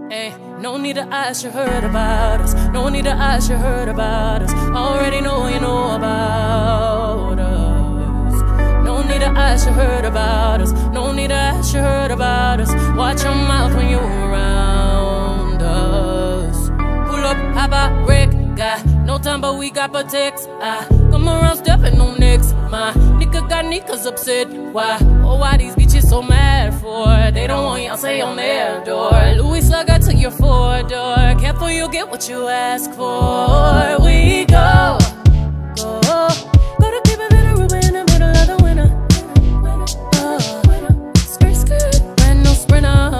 Hey, no need to ask, you heard about us. No need to ask, you heard about us. Already know you know about us. No need to ask, you heard about us. No need to ask, you heard about us. Watch your mouth when you around us. Pull up, hop out, wreck, got no time but we got Pateks. Come around stepping on necks. My nicca got nickas upset. Why? Oh, why these bitches so mad for? They don't want Yoncé on their door. Louis slugger to your four-door. Careful, you get what you ask for. We go, go, go to Cuba and Aruba in the middle of the winter. Skirt, skirt, brand new sprinter.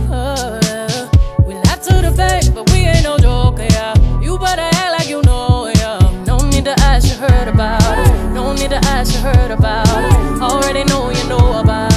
We laugh to the face, but we ain't no joker, yeah. You better act like you know, yeah. No need to ask, you heard about us. No need to ask, you heard about us. Already know you know about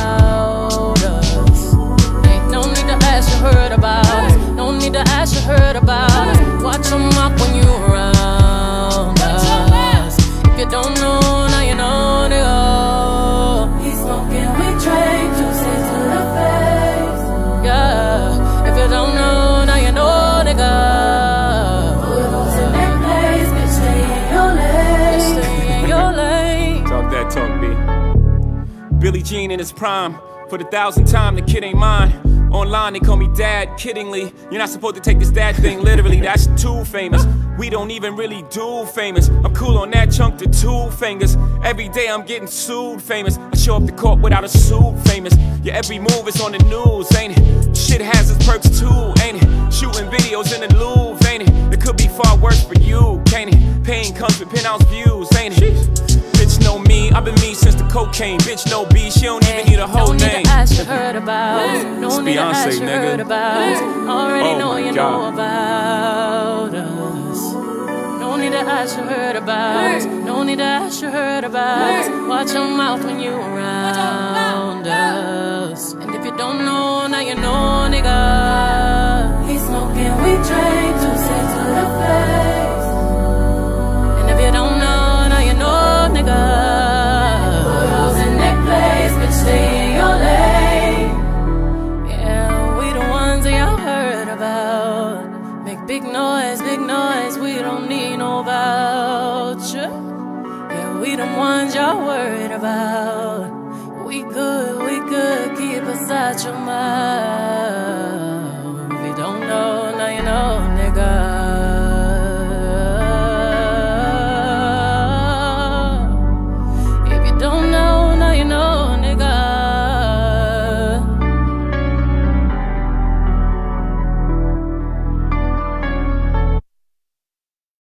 us. Ain't no need to ask, you heard about us. No need to ask, you heard about us. Watch your mouth when you around us. If you don't know, now you know, nigga. He's smoking with Drake, juicy to the face. Yeah, if you don't know, now you know, nigga. Put in that place, bitch, stay in your lane. Talk that talk, B. Billie Jean in his prime. For the 1,000th time, the kid ain't mine. Online, they call me dad, kiddingly. You're not supposed to take this dad thing literally, that's too famous. We don't even really do famous. I'm cool on that chunk to 2 fingers. Every day I'm getting sued famous. I show up to court without a suit famous. Yeah, every move is on the news, ain't it? Shit has its perks too, ain't it? Shooting videos in the Louvre, ain't it? It could be far worse for you, can't it? Pain comes with penthouse views, ain't it? Bitch know me, I've been me since the cocaine. Bitch know B, she don't even need a whole name. No need to ask, you heard about us. No need to ask, you nigga. heard about us. Already know you God. know about us. No need to ask, you heard about us. No need to ask, you heard about us. Watch your mouth when you around us. And if you don't know, now you know, nigga. He's smoking weed, Drake, juicy to the face. And if you don't know, now you know, nigga. Put holes in that place, bitch, stay in your lane. Yeah, we the ones that y'all heard about. Make big noise, we don't need no voucher. Yeah, we the ones y'all worried about. We good, keep us out your mouth.